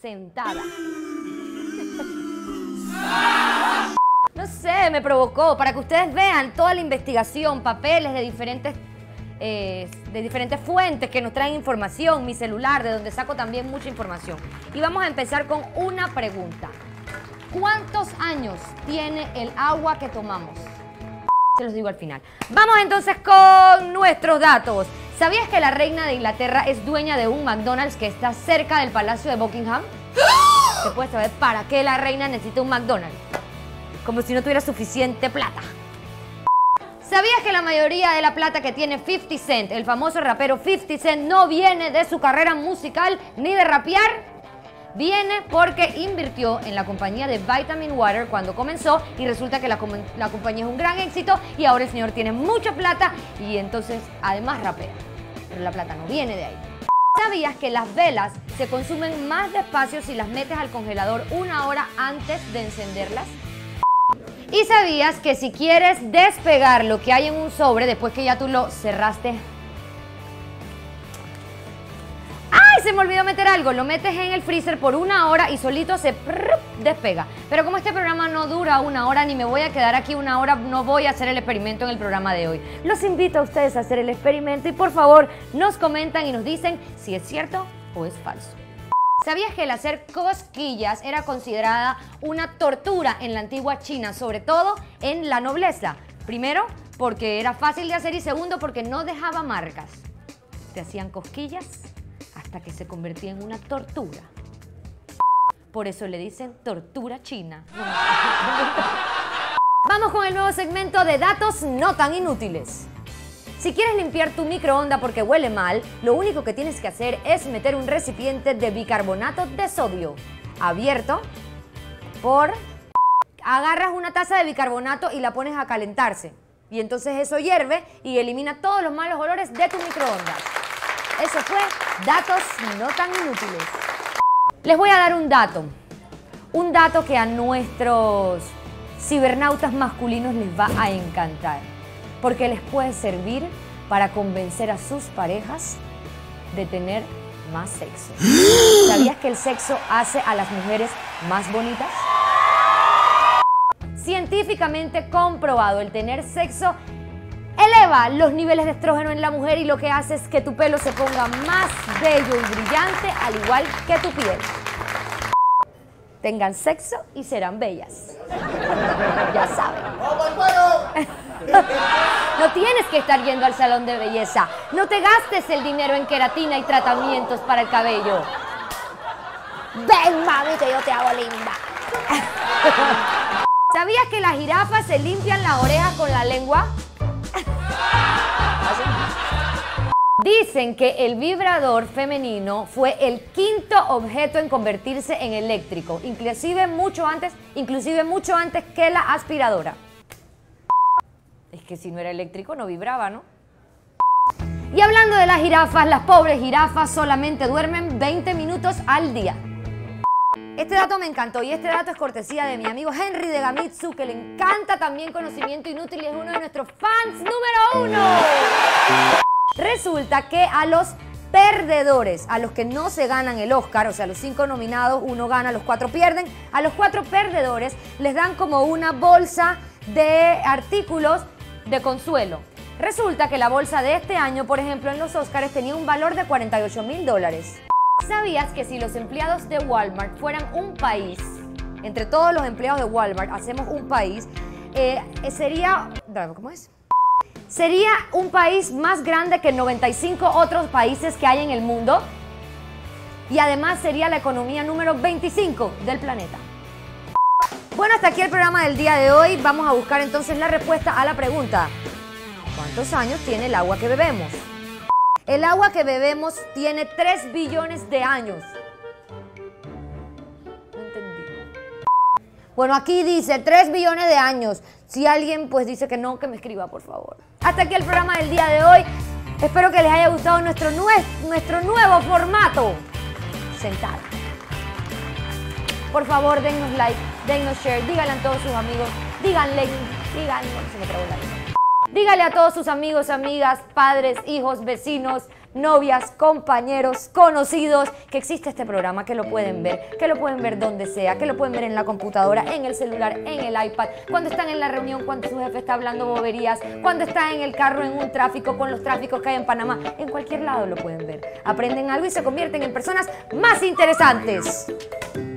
sentada. No sé, me provocó para que ustedes vean toda la investigación, papeles de diferentes fuentes que nos traen información, mi celular, de donde saco también mucha información. Y vamos a empezar con una pregunta. ¿Cuántos años tiene el agua que tomamos? Se los digo al final. Vamos entonces con nuestros datos. ¿Sabías que la reina de Inglaterra es dueña de un McDonald's que está cerca del Palacio de Buckingham? ¿Se puede saber para qué la reina necesita un McDonald's? Como si no tuviera suficiente plata. ¿Sabías que la mayoría de la plata que tiene 50 Cent, el famoso rapero 50 Cent, no viene de su carrera musical ni de rapear? Viene porque invirtió en la compañía de Vitamin Water cuando comenzó y resulta que la compañía es un gran éxito y ahora el señor tiene mucha plata y entonces además rapea. Pero la plata no viene de ahí. ¿Sabías que las velas se consumen más despacio si las metes al congelador 1 hora antes de encenderlas? ¿Y sabías que si quieres despegar lo que hay en un sobre después que ya tú lo cerraste? ¡Ay! Se me olvidó meter algo. Lo metes en el freezer por 1 hora y solito se despega. Pero como este programa no dura 1 hora ni me voy a quedar aquí 1 hora, no voy a hacer el experimento en el programa de hoy. Los invito a ustedes a hacer el experimento y por favor nos comentan y nos dicen si es cierto o es falso. ¿Sabías que el hacer cosquillas era considerada una tortura en la antigua China, sobre todo en la nobleza? Primero, porque era fácil de hacer y segundo, porque no dejaba marcas. Te hacían cosquillas hasta que se convertía en una tortura. Por eso le dicen tortura china. Vamos con el nuevo segmento de datos no tan inútiles. Si quieres limpiar tu microondas porque huele mal, lo único que tienes que hacer es meter un recipiente de bicarbonato de sodio abierto agarras una taza de bicarbonato y la pones a calentarse. Y entonces eso hierve y elimina todos los malos olores de tu microondas. Eso fue datos no tan inútiles. Les voy a dar un dato. Un dato que a nuestros cibernautas masculinos les va a encantar. Porque les puede servir para convencer a sus parejas de tener más sexo. ¿Sabías que el sexo hace a las mujeres más bonitas? Científicamente comprobado, el tener sexo eleva los niveles de estrógeno en la mujer y lo que hace es que tu pelo se ponga más bello y brillante, al igual que tu piel. Tengan sexo y serán bellas. Ya saben. No tienes que estar yendo al salón de belleza. No te gastes el dinero en queratina y tratamientos para el cabello. Ven, mami, que yo te hago linda. ¿Sabías que las jirafas se limpian las orejas con la lengua? Dicen que el vibrador femenino fue el 5.º objeto en convertirse en eléctrico, inclusive mucho antes que la aspiradora. Es que si no era eléctrico no vibraba, ¿no? Y hablando de las jirafas, las pobres jirafas solamente duermen 20 minutos al día. Este dato me encantó y este dato es cortesía de mi amigo Henry de Gamitsu, que le encanta también conocimiento inútil y es uno de nuestros fans número 1. Resulta que a los perdedores, a los que no se ganan el Oscar, o sea, los 5 nominados, 1 gana, los 4 pierden, a los 4 perdedores les dan como una bolsa de artículos de consuelo. Resulta que la bolsa de este año, por ejemplo, en los Oscars tenía un valor de $48.000. ¿Sabías que si los empleados de Walmart fueran un país, entre todos los empleados de Walmart hacemos un país, sería un país más grande que 95 otros países que hay en el mundo? Y además sería la economía número 25 del planeta. Bueno, hasta aquí el programa del día de hoy. Vamos a buscar entonces la respuesta a la pregunta: ¿cuántos años tiene el agua que bebemos? El agua que bebemos tiene 3 billones de años. No entendí. Bueno, aquí dice 3 billones de años. Si alguien pues dice que no, que me escriba, por favor. Hasta aquí el programa del día de hoy. Espero que les haya gustado nuestro nuevo formato. Sentada. Por favor, dennos like, dennos share, díganle a todos sus amigos, díganle, se me trabó la lengua. Dígale a todos sus amigos, amigas, padres, hijos, vecinos, novias, compañeros, conocidos, que existe este programa, que lo pueden ver donde sea, que lo pueden ver en la computadora, en el celular, en el iPad, cuando están en la reunión, cuando su jefe está hablando boberías, cuando está en el carro, en un tráfico, con los tráficos que hay en Panamá, en cualquier lado lo pueden ver. Aprenden algo y se convierten en personas más interesantes.